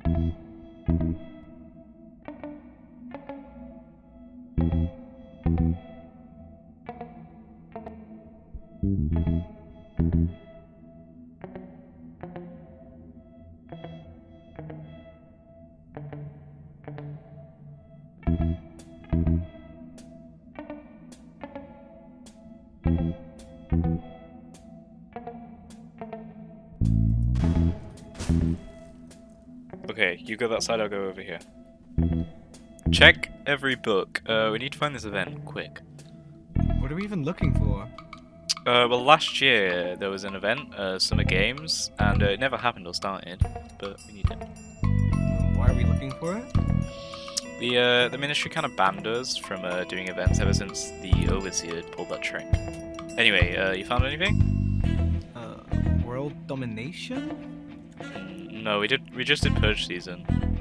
Okay, you go that side, I'll go over here. Check every book. We need to find this event, quick. What are we even looking for? Well, last year there was an event, Summer Games, and it never happened or started, but we need it. Why are we looking for it? The ministry kind of banned us from doing events ever since the overseer pulled that trick. Anyway, you found anything? World domination? No, we just did Purge Season.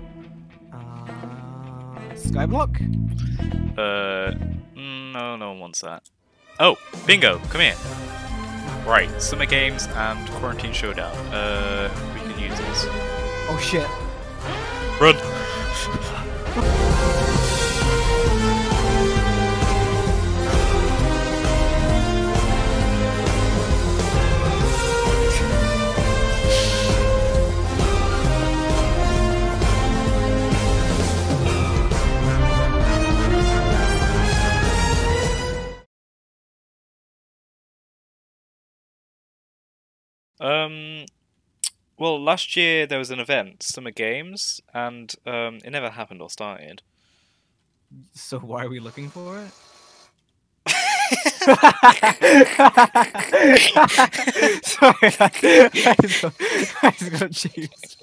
Skyblock? No, no one wants that. Oh, bingo! Come here. Right, Summer Games and Quarantine Showdown. We can use this. Oh shit! Run! Well, last year there was an event, Summer Games, and it never happened or started. So why are we looking for it? Sorry, I just got cheese.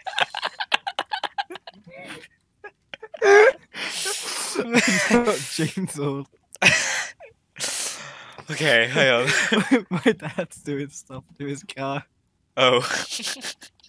Chainsaw. Okay, hang on. My dad's doing stuff to his car. Oh.